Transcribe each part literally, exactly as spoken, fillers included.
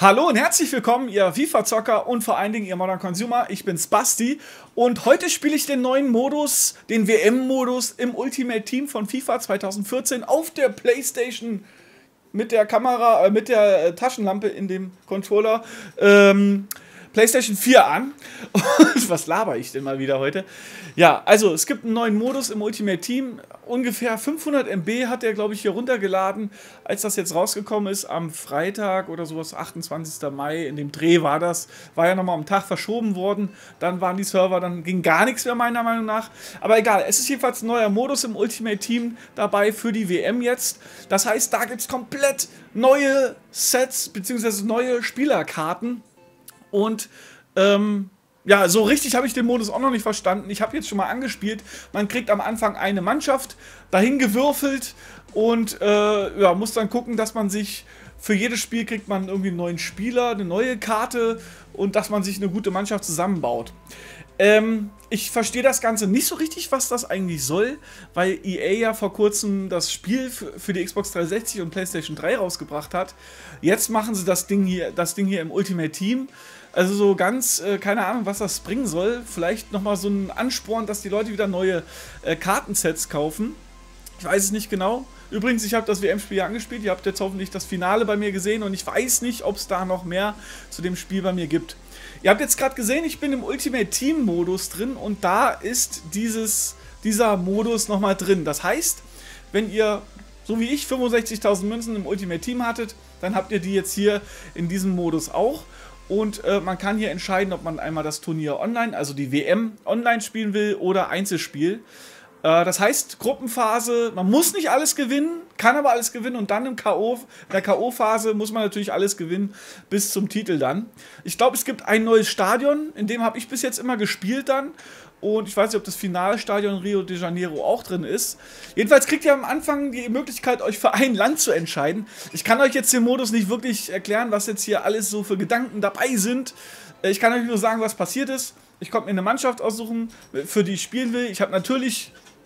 Hallo und herzlich willkommen, ihr FIFA-Zocker und vor allen Dingen ihr Modern Consumer. Ich bin's Basti und heute spiele ich den neuen Modus, den W M-Modus im Ultimate Team von FIFA zweitausendvierzehn auf der PlayStation mit der Kamera, äh, mit der äh, Taschenlampe in dem Controller. Ähm, PlayStation vier an. Und was laber ich denn mal wieder heute? Ja, also es gibt einen neuen Modus im Ultimate Team. Ungefähr fünfhundert Megabyte hat der, glaube ich, hier runtergeladen, als das jetzt rausgekommen ist am Freitag oder sowas, achtundzwanzigsten Mai. In dem Dreh war das. War ja nochmal am Tag verschoben worden. Dann waren die Server, dann ging gar nichts mehr meiner Meinung nach. Aber egal, es ist jedenfalls ein neuer Modus im Ultimate Team dabei für die W M jetzt. Das heißt, da gibt es komplett neue Sets bzw. neue Spielerkarten. Und ähm, ja, so richtig habe ich den Modus auch noch nicht verstanden. Ich habe jetzt schon mal angespielt. Man kriegt am Anfang eine Mannschaft dahin gewürfelt und äh, ja, muss dann gucken, dass man sich für jedes Spiel kriegt man irgendwie einen neuen Spieler, eine neue Karte und dass man sich eine gute Mannschaft zusammenbaut. Ähm, ich verstehe das Ganze nicht so richtig, was das eigentlich soll, weil E A ja vor kurzem das Spiel für die Xbox dreihundertsechzig und PlayStation drei rausgebracht hat. Jetzt machen sie das Ding hier, das Ding hier im Ultimate Team. Also so ganz, äh, keine Ahnung, was das bringen soll. Vielleicht nochmal so ein Ansporn, dass die Leute wieder neue äh, Kartensets kaufen. Ich weiß es nicht genau. Übrigens, ich habe das W M-Spiel ja angespielt. Ihr habt jetzt hoffentlich das Finale bei mir gesehen und ich weiß nicht, ob es da noch mehr zu dem Spiel bei mir gibt. Ihr habt jetzt gerade gesehen, ich bin im Ultimate Team Modus drin und da ist dieses, dieser Modus nochmal drin. Das heißt, wenn ihr, so wie ich, fünfundsechzigtausend Münzen im Ultimate Team hattet, dann habt ihr die jetzt hier in diesem Modus auch. Und äh, man kann hier entscheiden, ob man einmal das Turnier online, also die W M online spielen will oder Einzelspiel. Äh, das heißt, Gruppenphase, man muss nicht alles gewinnen, kann aber alles gewinnen und dann im K O, in der K O-Phase muss man natürlich alles gewinnen bis zum Titel dann. Ich glaube, es gibt ein neues Stadion, in dem habe ich bis jetzt immer gespielt dann. Und ich weiß nicht, ob das Finalstadion Rio de Janeiro auch drin ist. Jedenfalls kriegt ihr am Anfang die Möglichkeit, euch für ein Land zu entscheiden. Ich kann euch jetzt den Modus nicht wirklich erklären, was jetzt hier alles so für Gedanken dabei sind. Ich kann euch nur sagen, was passiert ist. Ich konnte mir eine Mannschaft aussuchen, für die ich spielen will. Ich habe natürlich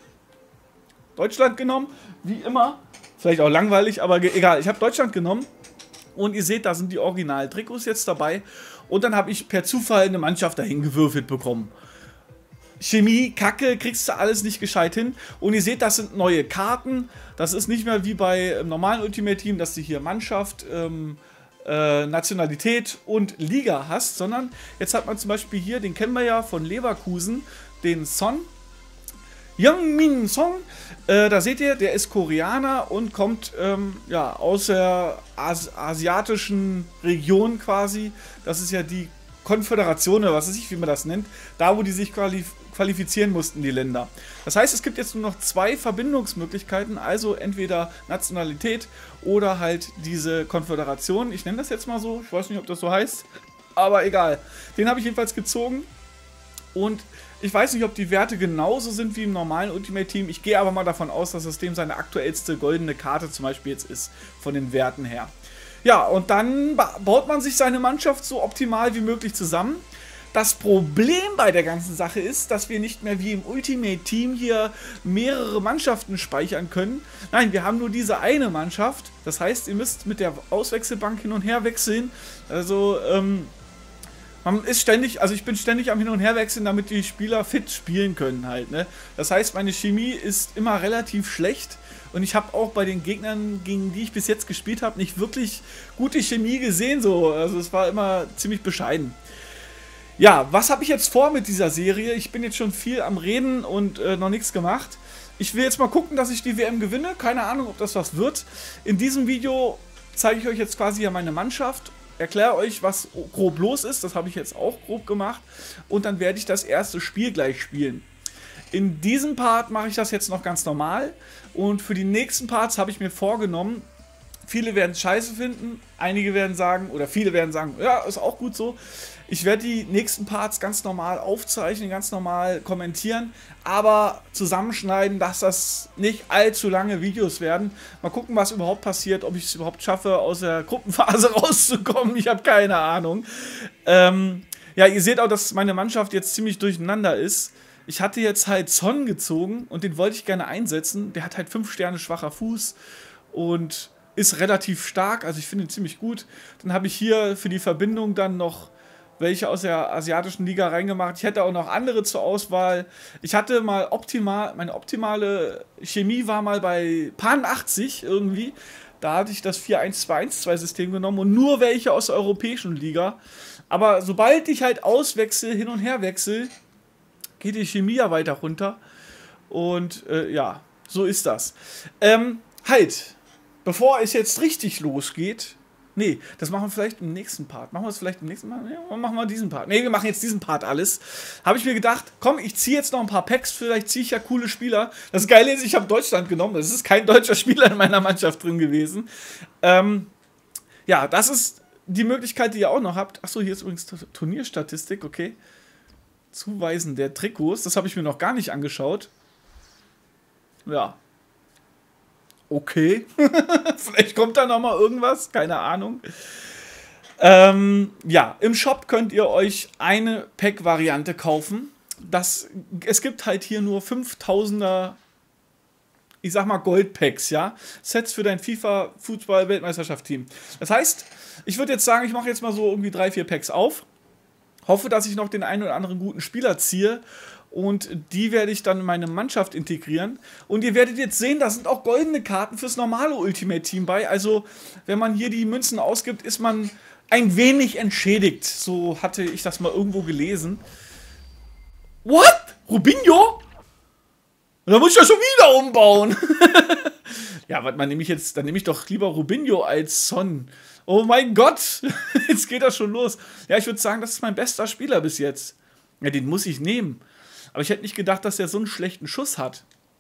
Deutschland genommen, wie immer. Vielleicht auch langweilig, aber egal. Ich habe Deutschland genommen. Und ihr seht, da sind die Original-Trikots jetzt dabei. Und dann habe ich per Zufall eine Mannschaft dahin gewürfelt bekommen. Chemie, Kacke, kriegst du alles nicht gescheit hin. Und ihr seht, das sind neue Karten. Das ist nicht mehr wie bei im normalen Ultimate Team, dass du hier Mannschaft, ähm, äh, Nationalität und Liga hast, sondern jetzt hat man zum Beispiel hier, den kennen wir ja von Leverkusen, den Son. Heung-min Son, äh, da seht ihr, der ist Koreaner und kommt ähm, ja, aus der As asiatischen Region quasi. Das ist ja die Konföderation oder was weiß ich, wie man das nennt, da wo die sich qualif qualifizieren mussten, die Länder. Das heißt, es gibt jetzt nur noch zwei Verbindungsmöglichkeiten, also entweder Nationalität oder halt diese Konföderation. Ich nenne das jetzt mal so, ich weiß nicht, ob das so heißt, aber egal. Den habe ich jedenfalls gezogen und ich weiß nicht, ob die Werte genauso sind wie im normalen Ultimate Team. Ich gehe aber mal davon aus, dass das dem seine aktuellste goldene Karte zum Beispiel jetzt ist, von den Werten her. Ja, und dann baut man sich seine Mannschaft so optimal wie möglich zusammen. Das Problem bei der ganzen Sache ist, dass wir nicht mehr wie im Ultimate Team hier mehrere Mannschaften speichern können. Nein, wir haben nur diese eine Mannschaft. Das heißt, ihr müsst mit der Auswechselbank hin und her wechseln. Also, ähm, man ist ständig, also ich bin ständig am Hin- und Herwechseln, damit die Spieler fit spielen können halt, ne? Das heißt, meine Chemie ist immer relativ schlecht. Und ich habe auch bei den Gegnern, gegen die ich bis jetzt gespielt habe, nicht wirklich gute Chemie gesehen. So. Also es war immer ziemlich bescheiden. Ja, was habe ich jetzt vor mit dieser Serie? Ich bin jetzt schon viel am Reden und äh, noch nichts gemacht. Ich will jetzt mal gucken, dass ich die W M gewinne. Keine Ahnung, ob das was wird. In diesem Video zeige ich euch jetzt quasi ja meine Mannschaft. Erkläre euch, was grob los ist. Das habe ich jetzt auch grob gemacht. Und dann werde ich das erste Spiel gleich spielen. In diesem Part mache ich das jetzt noch ganz normal und für die nächsten Parts habe ich mir vorgenommen, viele werden es scheiße finden, einige werden sagen, oder viele werden sagen, ja, ist auch gut so. Ich werde die nächsten Parts ganz normal aufzeichnen, ganz normal kommentieren, aber zusammenschneiden, dass das nicht allzu lange Videos werden. Mal gucken, was überhaupt passiert, ob ich es überhaupt schaffe, aus der Gruppenphase rauszukommen. Ich habe keine Ahnung. Ähm, ja, ihr seht auch, dass meine Mannschaft jetzt ziemlich durcheinander ist. Ich hatte jetzt halt Son gezogen und den wollte ich gerne einsetzen. Der hat halt fünf Sterne schwacher Fuß und ist relativ stark, also ich finde ihn ziemlich gut. Dann habe ich hier für die Verbindung dann noch welche aus der asiatischen Liga reingemacht. Ich hätte auch noch andere zur Auswahl. Ich hatte mal optimal, meine optimale Chemie war mal bei Pan achtzig irgendwie. Da hatte ich das vier eins zwei eins zwei System genommen und nur welche aus der europäischen Liga. Aber sobald ich halt auswechsel, hin und her wechsel, geht die Chemie ja weiter runter. Und äh, ja, so ist das. Ähm, halt, bevor es jetzt richtig losgeht, nee, das machen wir vielleicht im nächsten Part. Machen wir es vielleicht im nächsten Part? Nee, machen wir diesen Part. Nee, wir machen jetzt diesen Part alles. Habe ich mir gedacht, komm, ich ziehe jetzt noch ein paar Packs, vielleicht ziehe ich ja coole Spieler. Das Geile ist, ich habe Deutschland genommen. Es ist kein deutscher Spieler in meiner Mannschaft drin gewesen. Ähm, ja, das ist die Möglichkeit, die ihr auch noch habt. Achso, hier ist übrigens Turnierstatistik, okay. Zuweisen der Trikots, das habe ich mir noch gar nicht angeschaut. Ja. Okay. Vielleicht kommt da noch mal irgendwas, keine Ahnung. Ähm, ja, im Shop könnt ihr euch eine Pack-Variante kaufen. Das, es gibt halt hier nur fünftausender, ich sag mal Gold-Packs, ja. Sets für dein FIFA-Fußball-Weltmeisterschaft-Team. Das heißt, ich würde jetzt sagen, ich mache jetzt mal so irgendwie drei, vier Packs auf. Hoffe, dass ich noch den einen oder anderen guten Spieler ziehe. Und die werde ich dann in meine Mannschaft integrieren. Und ihr werdet jetzt sehen, da sind auch goldene Karten fürs normale Ultimate Team bei. Also, wenn man hier die Münzen ausgibt, ist man ein wenig entschädigt. So hatte ich das mal irgendwo gelesen. What? Rubinho? Da muss ich ja schon wieder umbauen. Ja, warte mal, nehme ich jetzt, dann nehme ich doch lieber Rubinho als Son. Oh mein Gott, jetzt geht das schon los. Ja, ich würde sagen, das ist mein bester Spieler bis jetzt. Ja, den muss ich nehmen. Aber ich hätte nicht gedacht, dass er so einen schlechten Schuss hat.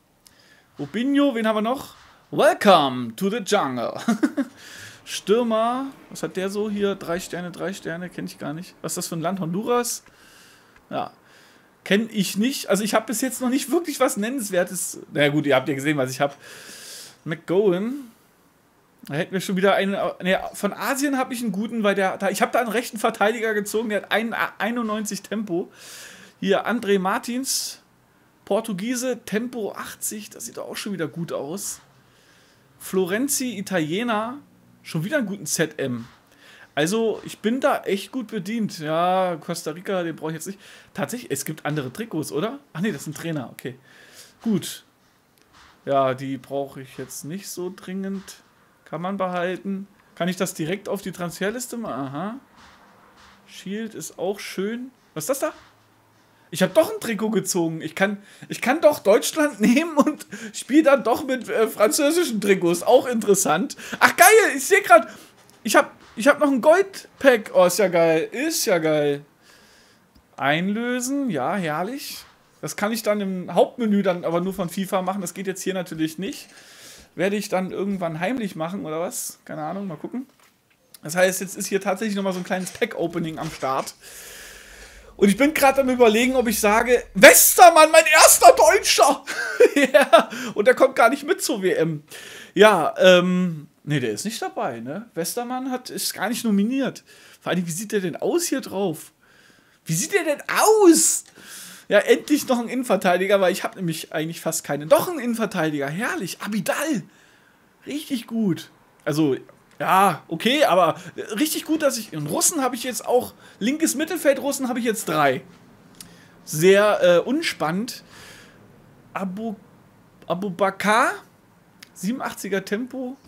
Rubinho, wen haben wir noch? Welcome to the Jungle. Stürmer, was hat der so hier? Drei Sterne, drei Sterne, kenne ich gar nicht. Was ist das für ein Land? Honduras? Ja, kenne ich nicht. Also ich habe bis jetzt noch nicht wirklich was Nennenswertes. Na naja, gut, ihr habt ja gesehen, was ich habe. McGowan. Da hätten wir schon wieder einen. Ne, von Asien habe ich einen guten, weil der. Da, ich habe da einen rechten Verteidiger gezogen, der hat einundneunzig Tempo. Hier André Martins, Portugiese, Tempo achtzig, das sieht auch schon wieder gut aus. Florenzi, Italiener, schon wieder einen guten Z M. Also, ich bin da echt gut bedient. Ja, Costa Rica, den brauche ich jetzt nicht. Tatsächlich, es gibt andere Trikots, oder? Ach nee, das ist ein Trainer, okay. Gut. Ja, die brauche ich jetzt nicht so dringend. Kann man behalten. Kann ich das direkt auf die Transferliste machen? Aha. Shield ist auch schön. Was ist das da? Ich habe doch ein Trikot gezogen. Ich kann, ich kann doch Deutschland nehmen und spiele dann doch mit äh, französischen Trikots. Auch interessant. Ach geil, ich sehe gerade, ich habe ich hab noch ein Gold-Pack. Oh, ist ja geil. Ist ja geil. Einlösen, ja, herrlich. Das kann ich dann im Hauptmenü dann aber nur von FIFA machen. Das geht jetzt hier natürlich nicht. Werde ich dann irgendwann heimlich machen oder was? Keine Ahnung, mal gucken. Das heißt, jetzt ist hier tatsächlich nochmal so ein kleines Pack-Opening am Start. Und ich bin gerade am Überlegen, ob ich sage, Westermann, mein erster Deutscher! Ja, und der kommt gar nicht mit zur W M. Ja, ähm, nee, der ist nicht dabei, ne? Westermann hat, ist gar nicht nominiert. Vor allem, wie sieht der denn aus hier drauf? Wie sieht der denn aus? Ja, endlich noch ein Innenverteidiger, weil ich habe nämlich eigentlich fast keinen. Doch ein Innenverteidiger, herrlich. Abidal. Richtig gut. Also, ja, okay, aber richtig gut, dass ich... In Russen habe ich jetzt auch... Linkes Mittelfeld Russen habe ich jetzt drei. Sehr äh, unspannend. Abu... Abu Bakar. siebenundachtziger Tempo.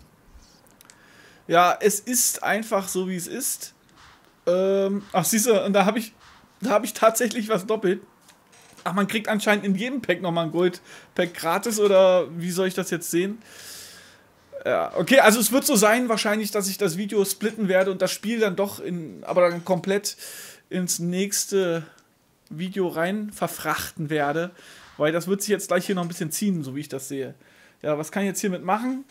Ja, es ist einfach so, wie es ist. Ähm, ach, siehst du, und da habe ich... Da habe ich tatsächlich was doppelt. Ach, man kriegt anscheinend in jedem Pack nochmal ein Gold-Pack gratis, oder wie soll ich das jetzt sehen? Ja, okay, also es wird so sein wahrscheinlich, dass ich das Video splitten werde und das Spiel dann doch in, aber dann komplett ins nächste Video rein verfrachten werde, weil das wird sich jetzt gleich hier noch ein bisschen ziehen, so wie ich das sehe. Ja, was kann ich jetzt hiermit machen?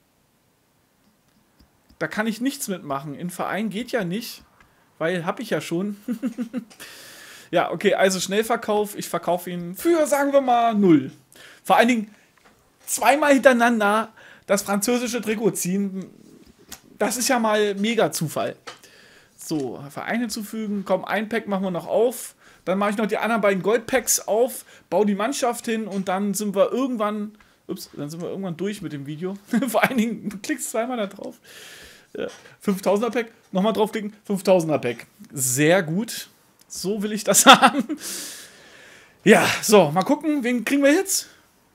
Da kann ich nichts mitmachen. In Verein geht ja nicht, weil habe ich ja schon. Ja, okay, also Schnellverkauf. Ich verkaufe ihn für, sagen wir mal, null. Vor allen Dingen zweimal hintereinander das französische Trikot ziehen. Das ist ja mal mega Zufall. So, Verein hinzufügen. Komm, ein Pack machen wir noch auf. Dann mache ich noch die anderen beiden Goldpacks auf, baue die Mannschaft hin und dann sind wir irgendwann Ups, dann sind wir irgendwann durch mit dem Video. Vor allen Dingen, du klickst zweimal da drauf. Ja, fünftausender Pack, nochmal draufklicken, fünftausender Pack. Sehr gut. So will ich das haben. Ja, so, mal gucken, wen kriegen wir jetzt?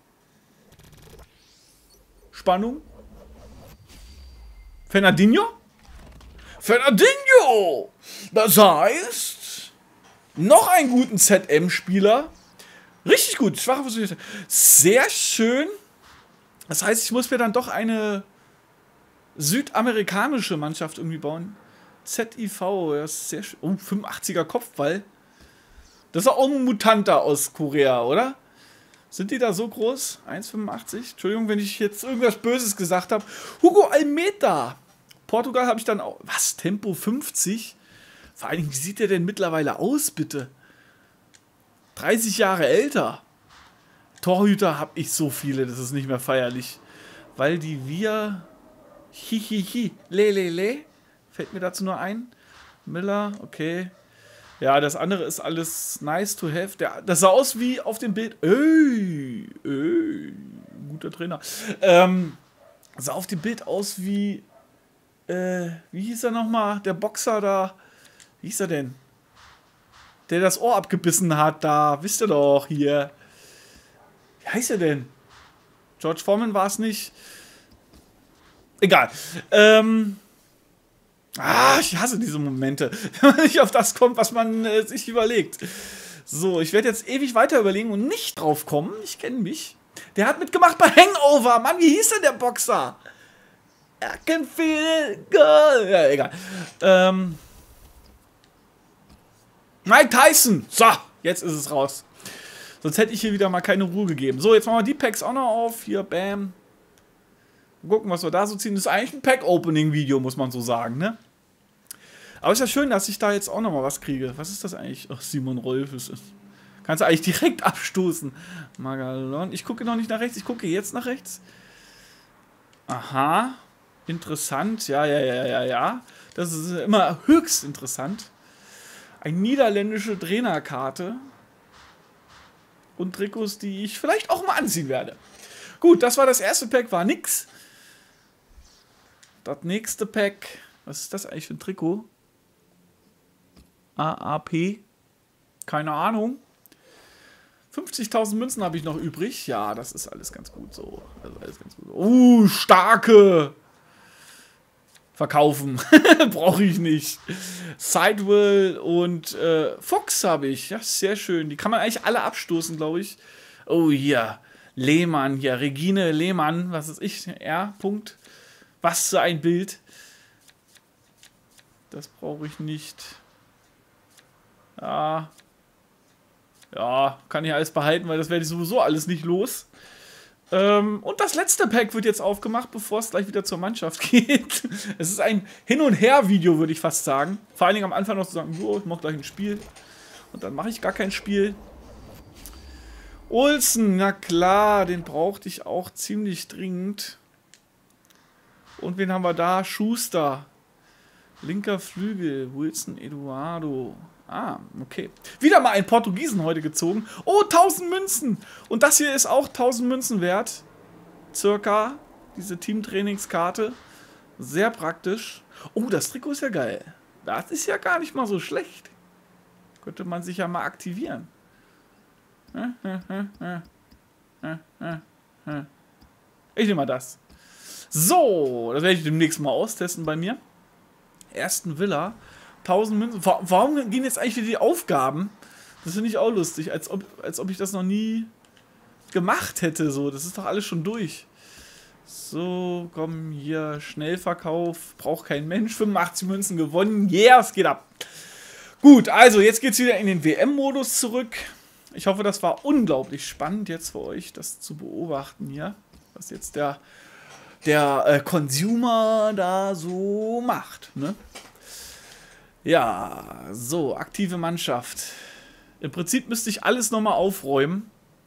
Spannung. Fernandinho? Fernandinho! Das heißt, noch einen guten Z M-Spieler. Richtig gut, schwache Position. Sehr schön. Das heißt, ich muss mir dann doch eine südamerikanische Mannschaft irgendwie bauen. Z I V, das ist sehr schön. Oh, fünfundachtziger Kopfball. Das ist auch ein Mutanter aus Korea, oder? Sind die da so groß? eins Komma fünfundachtzig? Entschuldigung, wenn ich jetzt irgendwas Böses gesagt habe. Hugo Almeida. Portugal habe ich dann auch. Was? Tempo fünfzig? Vor allen Dingen, wie sieht der denn mittlerweile aus, bitte? dreißig Jahre älter. Torhüter habe ich so viele, das ist nicht mehr feierlich. Weil die wir... Hihihi. Le, le, le. Fällt mir dazu nur ein. Miller, okay. Ja, das andere ist alles nice to have. Der, das sah aus wie auf dem Bild. Ey, ey, guter Trainer. Ähm, sah auf dem Bild aus wie, äh, wie hieß er nochmal? Der Boxer da. Wie hieß er denn? Der das Ohr abgebissen hat da. Wisst ihr doch, hier. Wie heißt er denn? George Foreman war es nicht. Egal. Ähm... Ah, ich hasse diese Momente, wenn man nicht auf das kommt, was man äh, sich überlegt. So, ich werde jetzt ewig weiter überlegen und nicht drauf kommen. Ich kenne mich. Der hat mitgemacht bei Hangover. Mann, wie hieß denn der Boxer? I can feel it good. Ja, egal. Ähm. Mike Tyson. So, jetzt ist es raus. Sonst hätte ich hier wieder mal keine Ruhe gegeben. So, jetzt machen wir die Packs auch noch auf. Hier, bam. Gucken, was wir da so ziehen. Das ist eigentlich ein Pack-Opening-Video, muss man so sagen, ne? Aber ist ja schön, dass ich da jetzt auch noch mal was kriege. Was ist das eigentlich? Ach, Simon Rolf ist es. Kannst du eigentlich direkt abstoßen. Magalon. Ich gucke noch nicht nach rechts, ich gucke jetzt nach rechts. Aha. Interessant. Ja, ja, ja, ja, ja. Das ist immer höchst interessant. Eine niederländische Trainerkarte. Und Trikots, die ich vielleicht auch mal anziehen werde. Gut, das war das erste Pack, war nix. Das nächste Pack, was ist das eigentlich für ein Trikot? A A P? Keine Ahnung. fünfzigtausend Münzen habe ich noch übrig. Ja, das ist alles ganz gut so. Also alles ganz gut. Uh, starke! Verkaufen. Brauche ich nicht. Sidewell und äh, Fox habe ich. Ja, sehr schön. Die kann man eigentlich alle abstoßen, glaube ich. Oh, hier. Lehmann, hier. Regine Lehmann. Was ist ich? R. Punkt. Was für ein Bild. Das brauche ich nicht. Ja. Ja, kann ich alles behalten, weil das werde ich sowieso alles nicht los. Ähm, und das letzte Pack wird jetzt aufgemacht, bevor es gleich wieder zur Mannschaft geht. Es ist ein Hin- und Her-Video, würde ich fast sagen. Vor allen Dingen am Anfang noch zu sagen, jo, ich mache gleich ein Spiel. Und dann mache ich gar kein Spiel. Olsen, na klar, den brauchte ich auch ziemlich dringend. Und wen haben wir da? Schuster. Linker Flügel. Wilson Eduardo. Ah, okay. Wieder mal einen Portugiesen heute gezogen. Oh, tausend Münzen. Und das hier ist auch tausend Münzen wert. Circa. Diese Teamtrainingskarte. Sehr praktisch. Oh, das Trikot ist ja geil. Das ist ja gar nicht mal so schlecht. Könnte man sich ja mal aktivieren. Ich nehme mal das. So, das werde ich demnächst mal austesten bei mir. Ersten Villa. tausend Münzen. Warum gehen jetzt eigentlich wieder die Aufgaben? Das finde ich auch lustig. Als ob, als ob ich das noch nie gemacht hätte. So, das ist doch alles schon durch. So, komm, hier. Schnellverkauf. Braucht kein Mensch. fünfundachtzig Münzen gewonnen. Yeah, es geht ab. Gut, also jetzt geht es wieder in den W M-Modus zurück. Ich hoffe, das war unglaublich spannend jetzt für euch, das zu beobachten hier. Was jetzt der... der äh, Consumer da so macht, ne? Ja, so, aktive Mannschaft. Im Prinzip müsste ich alles nochmal aufräumen.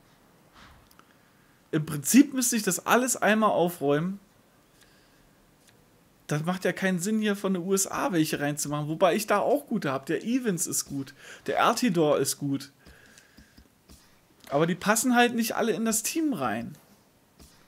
Im Prinzip müsste ich das alles einmal aufräumen. Das macht ja keinen Sinn, hier von den U S A welche reinzumachen. Wobei ich da auch gute habe. Der Evans ist gut. Der Artidor ist gut. Aber die passen halt nicht alle in das Team rein.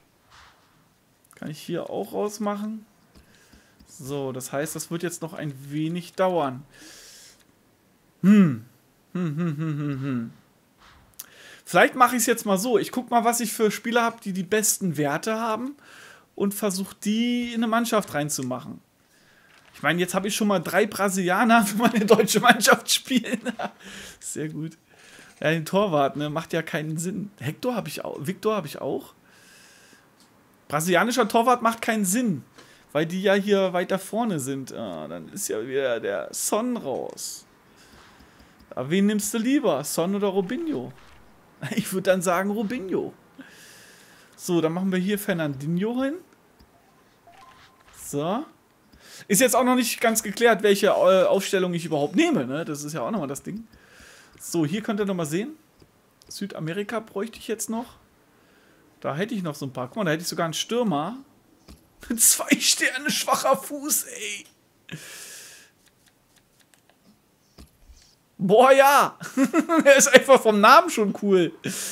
Kann ich hier auch rausmachen. So, das heißt, das wird jetzt noch ein wenig dauern. Hm. Hm, hm, hm, hm, hm. Vielleicht mache ich es jetzt mal so. Ich gucke mal, was ich für Spieler habe, die die besten Werte haben und versuche, die in eine Mannschaft reinzumachen. Ich meine, jetzt habe ich schon mal drei Brasilianer für meine deutsche Mannschaft spielen. Sehr gut. Ja, den Torwart, ne, macht ja keinen Sinn. Hector habe ich auch. Victor habe ich auch. Brasilianischer Torwart macht keinen Sinn, weil die ja hier weiter vorne sind. Ah, dann ist ja wieder der Son raus. Aber wen nimmst du lieber? Son oder Robinho? Ich würde dann sagen Robinho. So, dann machen wir hier Fernandinho hin. So. Ist jetzt auch noch nicht ganz geklärt, welche äh, Aufstellung ich überhaupt nehme, ne? Das ist ja auch nochmal das Ding. So, hier könnt ihr nochmal sehen. Südamerika bräuchte ich jetzt noch. Da hätte ich noch so ein paar. Guck mal, da hätte ich sogar einen Stürmer. Zwei Sterne, schwacher Fuß, ey. Boah, ja. Er ist einfach vom Namen schon cool.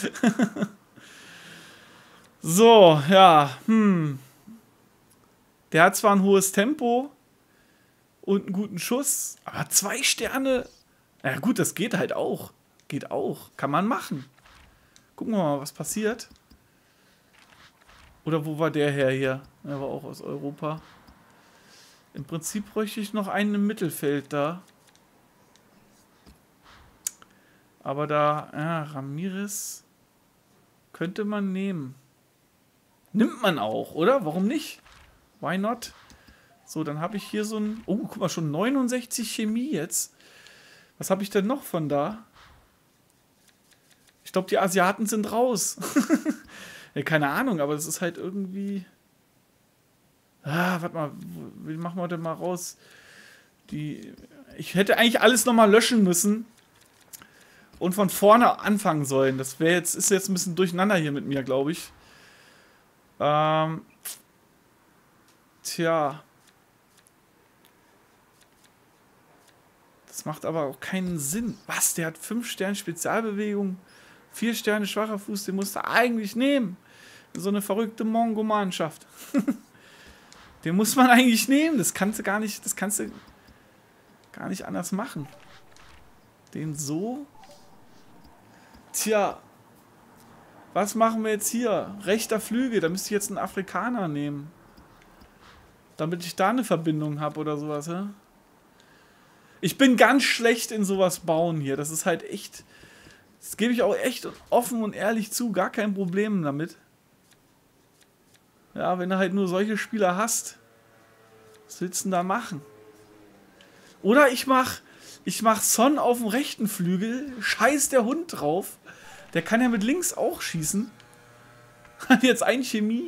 So, ja. Hm. Der hat zwar ein hohes Tempo und einen guten Schuss, aber zwei Sterne. Na ja, gut, das geht halt auch. Geht auch. Kann man machen. Gucken wir mal, was passiert. Oder wo war der her hier? Er war auch aus Europa. Im Prinzip bräuchte ich noch einen im Mittelfeld da. Aber da, ja, Ramirez könnte man nehmen. Nimmt man auch, oder? Warum nicht? Why not? So, dann habe ich hier so ein... Oh, guck mal, schon neunundsechzig Chemie jetzt. Was habe ich denn noch von da? Ich glaube, die Asiaten sind raus. Ja, keine Ahnung, aber das ist halt irgendwie... Ah, warte mal, wie machen wir denn mal raus? Die... Ich hätte eigentlich alles nochmal löschen müssen. Und von vorne anfangen sollen. Das wäre jetzt, ist jetzt ein bisschen durcheinander hier mit mir, glaube ich. Ähm... Tja. Das macht aber auch keinen Sinn. Was? Der hat fünf Sterne Spezialbewegung, vier Sterne schwacher Fuß, den musst du eigentlich nehmen. So eine verrückte Mongo-Mannschaft. Den muss man eigentlich nehmen. Das kannst du gar nicht, das kannst du gar nicht anders machen. Den so. Tja. Was machen wir jetzt hier? Rechter Flügel, da müsste ich jetzt einen Afrikaner nehmen. Damit ich da eine Verbindung habe oder sowas, hä? Ich bin ganz schlecht in sowas bauen hier. Das ist halt echt... Das gebe ich auch echt offen und ehrlich zu. Gar kein Problem damit. Ja, wenn du halt nur solche Spieler hast. Was willst du denn da machen? Oder ich mach... Ich mach Son auf dem rechten Flügel. Scheiß der Hund drauf. Der kann ja mit links auch schießen. Hat jetzt ein Chemie.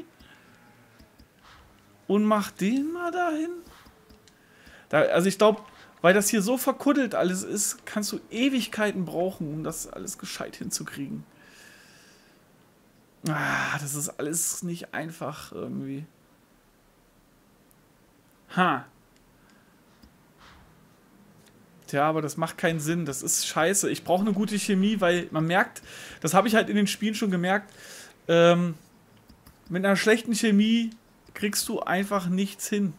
Und mach den mal dahin. Da, also ich glaube, weil das hier so verkuddelt alles ist, kannst du Ewigkeiten brauchen, um das alles gescheit hinzukriegen. Ah, das ist alles nicht einfach irgendwie. Ha. Tja, aber das macht keinen Sinn. Das ist scheiße. Ich brauche eine gute Chemie, weil man merkt, das habe ich halt in den Spielen schon gemerkt, ähm, mit einer schlechten Chemie kriegst du einfach nichts hin.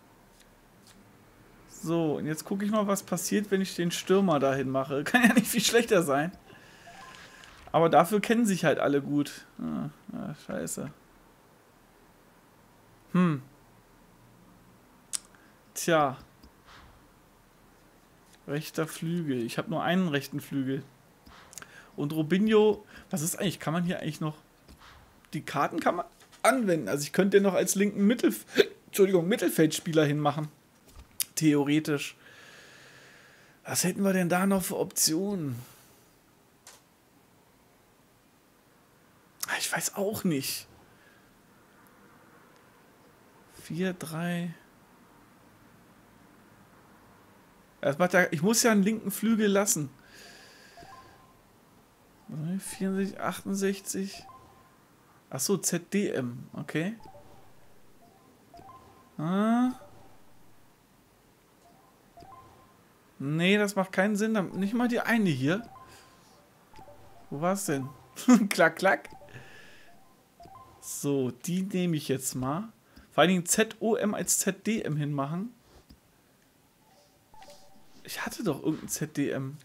So, und jetzt gucke ich mal, was passiert, wenn ich den Stürmer dahin mache. Kann ja nicht viel schlechter sein. Aber dafür kennen sich halt alle gut. Ah, ah, scheiße. Hm. Tja. Rechter Flügel. Ich habe nur einen rechten Flügel. Und Robinho, was ist eigentlich? Kann man hier eigentlich noch... Die Karten kann man anwenden. Also ich könnte den noch als linken Mittelf Entschuldigung, Mittelfeldspieler hinmachen. Theoretisch. Was hätten wir denn da noch für Optionen? Ich weiß auch nicht. vier, drei... Das macht ja, ich muss ja einen linken Flügel lassen. vierundsechzig, achtundsechzig. Achso, Z D M. Okay. Ah. Nee, das macht keinen Sinn. Nicht mal die eine hier. Wo war es denn? Klack, klack. So, die nehme ich jetzt mal. Vor allen Dingen Z O M als Z D M hinmachen. Ich hatte doch irgendein Z D M.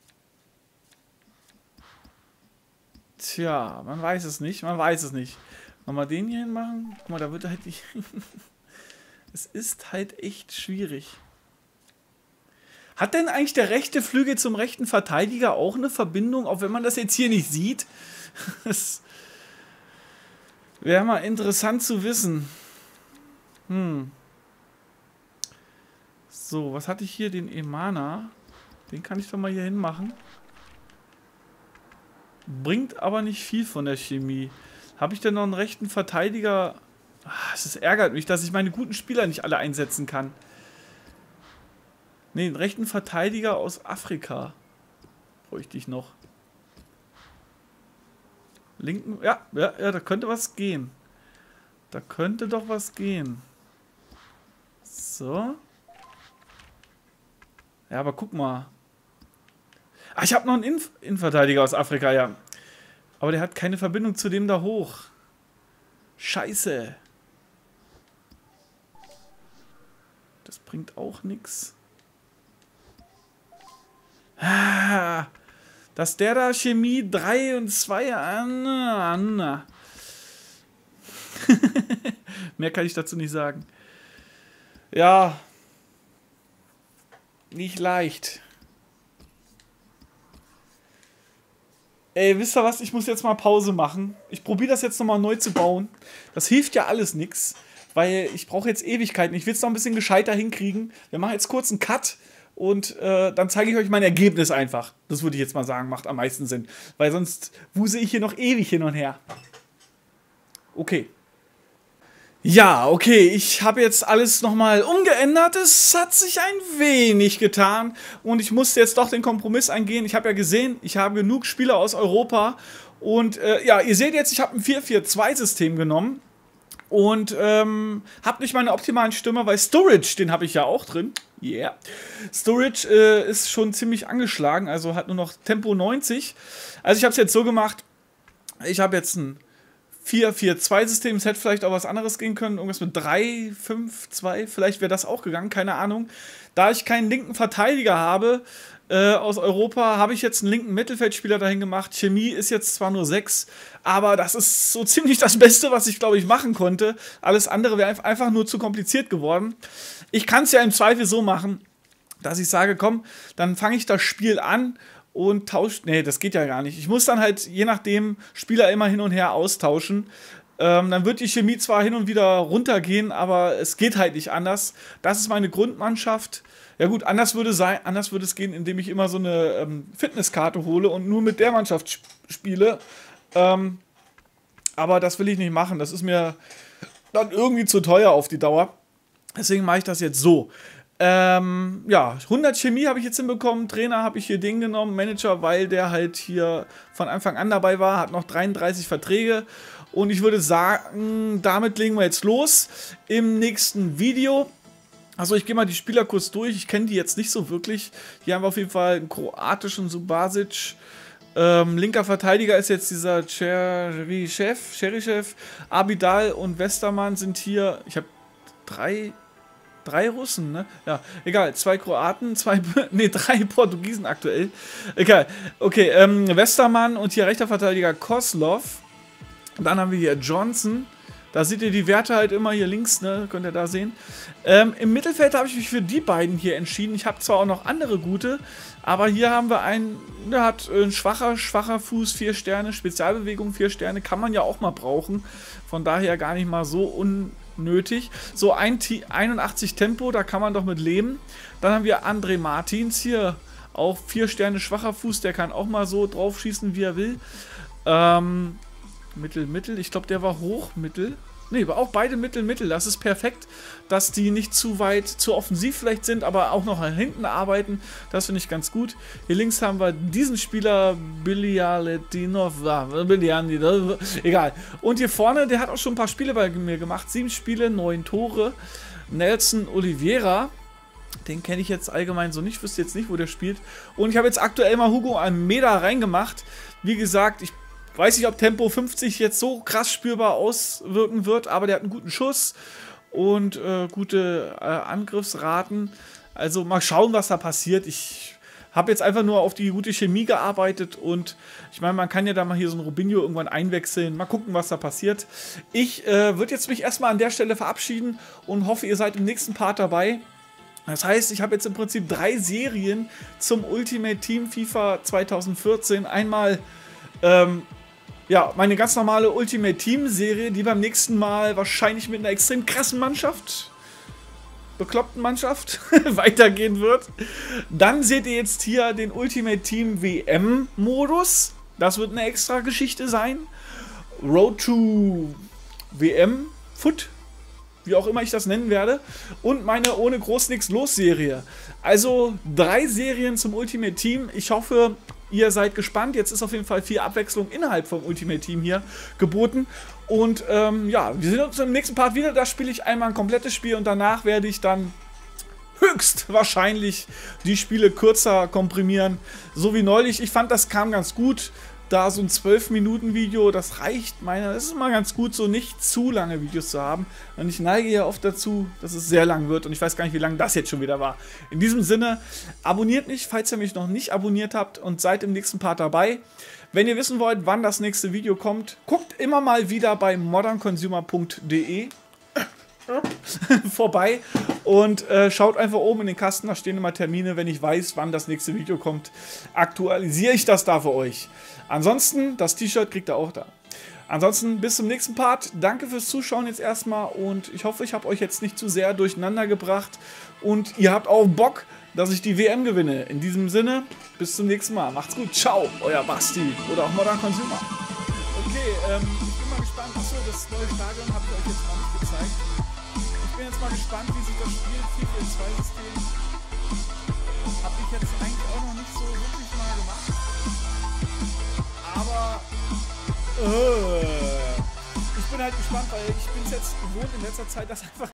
Tja, man weiß es nicht, man weiß es nicht. Nochmal den hier hinmachen. Guck mal, da wird halt nicht... Es ist halt echt schwierig. Hat denn eigentlich der rechte Flügel zum rechten Verteidiger auch eine Verbindung, auch wenn man das jetzt hier nicht sieht? Das wäre mal interessant zu wissen. Hm. So, was hatte ich hier? Den Emana. Den kann ich doch mal hier hinmachen. Bringt aber nicht viel von der Chemie. Habe ich denn noch einen rechten Verteidiger? Es ärgert mich, dass ich meine guten Spieler nicht alle einsetzen kann. Ne, einen rechten Verteidiger aus Afrika bräuchte ich noch. Linken, ja, ja, ja, da könnte was gehen. Da könnte doch was gehen. So. Ja, aber guck mal. Ah, ich habe noch einen Inf Innenverteidiger aus Afrika, ja. Aber der hat keine Verbindung zu dem da hoch. Scheiße. Das bringt auch nichts. Ah, dass der da Chemie drei und zwei an. an. Mehr kann ich dazu nicht sagen. Ja. Nicht leicht. Ey, wisst ihr was? Ich muss jetzt mal Pause machen. Ich probiere das jetzt nochmal neu zu bauen. Das hilft ja alles nichts, weil ich brauche jetzt Ewigkeiten. Ich will es noch ein bisschen gescheiter hinkriegen. Wir machen jetzt kurz einen Cut und äh, dann zeige ich euch mein Ergebnis einfach. Das würde ich jetzt mal sagen, macht am meisten Sinn. Weil sonst wuse ich hier noch ewig hin und her. Okay. Ja, okay, ich habe jetzt alles nochmal umgeändert. Es hat sich ein wenig getan und ich musste jetzt doch den Kompromiss eingehen. Ich habe ja gesehen, ich habe genug Spieler aus Europa und äh, ja, ihr seht jetzt, ich habe ein vier vier zwei System genommen und ähm, habe nicht meine optimalen Stürmer, weil Sturridge, den habe ich ja auch drin. Yeah. Sturridge äh, ist schon ziemlich angeschlagen, also hat nur noch Tempo neunzig. Also ich habe es jetzt so gemacht, ich habe jetzt ein vier vier zwei System, es hätte vielleicht auch was anderes gehen können, irgendwas mit drei fünf zwei, vielleicht wäre das auch gegangen, keine Ahnung. Da ich keinen linken Verteidiger habe äh, aus Europa, habe ich jetzt einen linken Mittelfeldspieler dahin gemacht. Chemie ist jetzt zwar nur sechs, aber das ist so ziemlich das Beste, was ich, glaube ich, machen konnte. Alles andere wäre einfach nur zu kompliziert geworden. Ich kann es ja im Zweifel so machen, dass ich sage, komm, dann fange ich das Spiel an und tauscht. Nee, das geht ja gar nicht. Ich muss dann halt je nachdem Spieler immer hin und her austauschen. Ähm, dann wird die Chemie zwar hin und wieder runtergehen, aber es geht halt nicht anders. Das ist meine Grundmannschaft. Ja gut, anders würde, sein, anders würde es gehen, indem ich immer so eine ähm, Fitnesskarte hole und nur mit der Mannschaft sp spiele. Ähm, aber das will ich nicht machen. Das ist mir dann irgendwie zu teuer auf die Dauer. Deswegen mache ich das jetzt so. Ähm, ja, hundert Chemie habe ich jetzt hinbekommen, Trainer habe ich hier den genommen, Manager, weil der halt hier von Anfang an dabei war, hat noch dreiunddreißig Verträge und ich würde sagen, damit legen wir jetzt los im nächsten Video. Also ich gehe mal die Spieler kurz durch, ich kenne die jetzt nicht so wirklich. Hier haben wir auf jeden Fall einen kroatischen Subasic. Ähm, linker Verteidiger ist jetzt dieser Cherichev, Cherichev, Abidal und Westermann sind hier, ich habe drei... Drei Russen, ne? Ja, egal. Zwei Kroaten, zwei, ne, drei Portugiesen aktuell. Egal. Okay, ähm, Westermann und hier rechter Verteidiger Koslov. Dann haben wir hier Johnson. Da seht ihr die Werte halt immer hier links, ne? Könnt ihr da sehen. Ähm, Im Mittelfeld habe ich mich für die beiden hier entschieden. Ich habe zwar auch noch andere gute, aber hier haben wir einen, der hat ein schwacher, schwacher Fuß, vier Sterne, Spezialbewegung, vier Sterne. Kann man ja auch mal brauchen. Von daher gar nicht mal so un nötig. So ein einundachtzig Tempo, da kann man doch mit leben. Dann haben wir André Martins hier, auch vier Sterne schwacher Fuß, der kann auch mal so drauf schießen, wie er will. Ähm, Mittel, Mittel, ich glaube, der war hoch, Mittel. Ne, aber auch beide Mittel, Mittel, das ist perfekt, dass die nicht zu weit, zu offensiv vielleicht sind, aber auch noch nach hinten arbeiten, das finde ich ganz gut. Hier links haben wir diesen Spieler, Bilialetdinov, egal. Und hier vorne, der hat auch schon ein paar Spiele bei mir gemacht, sieben Spiele, neun Tore. Nelson Oliveira, den kenne ich jetzt allgemein so nicht, wüsste jetzt nicht, wo der spielt. Und ich habe jetzt aktuell mal Hugo Almeida reingemacht. Wie gesagt, ich weiß nicht, ob Tempo fünfzig jetzt so krass spürbar auswirken wird, aber der hat einen guten Schuss und äh, gute äh, Angriffsraten. Also mal schauen, was da passiert. Ich habe jetzt einfach nur auf die gute Chemie gearbeitet und ich meine, man kann ja da mal hier so ein Robinho irgendwann einwechseln. Mal gucken, was da passiert. Ich äh, würde jetzt mich erstmal an der Stelle verabschieden und hoffe, ihr seid im nächsten Part dabei. Das heißt, ich habe jetzt im Prinzip drei Serien zum Ultimate Team FIFA zweitausendvierzehn. Einmal ähm, ja, meine ganz normale Ultimate Team Serie, die beim nächsten Mal wahrscheinlich mit einer extrem krassen Mannschaft bekloppten Mannschaft weitergehen wird. Dann seht ihr jetzt hier den Ultimate Team W M-Modus. Das wird eine extra Geschichte sein. Road to W M Foot, wie auch immer ich das nennen werde. Und meine ohne groß nix los Serie. Also drei Serien zum Ultimate Team. Ich hoffe, ihr seid gespannt. Jetzt ist auf jeden Fall viel Abwechslung innerhalb vom Ultimate Team hier geboten. Und ähm, ja, wir sehen uns im nächsten Part wieder. Da spiele ich einmal ein komplettes Spiel und danach werde ich dann höchstwahrscheinlich die Spiele kürzer komprimieren. So wie neulich. Ich fand, das kam ganz gut. Da so ein zwölf Minuten Video, das reicht meiner. Es ist immer ganz gut, so nicht zu lange Videos zu haben. Und ich neige ja oft dazu, dass es sehr lang wird. Und ich weiß gar nicht, wie lang das jetzt schon wieder war. In diesem Sinne, abonniert mich, falls ihr mich noch nicht abonniert habt und seid im nächsten Part dabei. Wenn ihr wissen wollt, wann das nächste Video kommt, guckt immer mal wieder bei modern consumer punkt de vorbei und äh, schaut einfach oben in den Kasten, da stehen immer Termine. Wenn ich weiß, wann das nächste Video kommt, aktualisiere ich das da für euch. Ansonsten, das T-Shirt kriegt ihr auch da. Ansonsten bis zum nächsten Part. Danke fürs Zuschauen jetzt erstmal und ich hoffe, ich habe euch jetzt nicht zu sehr durcheinander gebracht und ihr habt auch Bock, dass ich die W M gewinne. In diesem Sinne, bis zum nächsten Mal. Macht's gut. Ciao, euer Basti oder auch Modern Consumer. Okay, ähm, ich bin mal gespannt. Achso, das neue Stadion habe ich euch jetzt noch nicht gezeigt. Ich bin jetzt mal gespannt, wie sich das Spiel vier vier zwei System habe ich jetzt eigentlich auch noch nicht so wirklich mal gemacht. Aber äh, ich bin halt gespannt, weil ich bin es jetzt gewohnt in letzter Zeit, dass einfach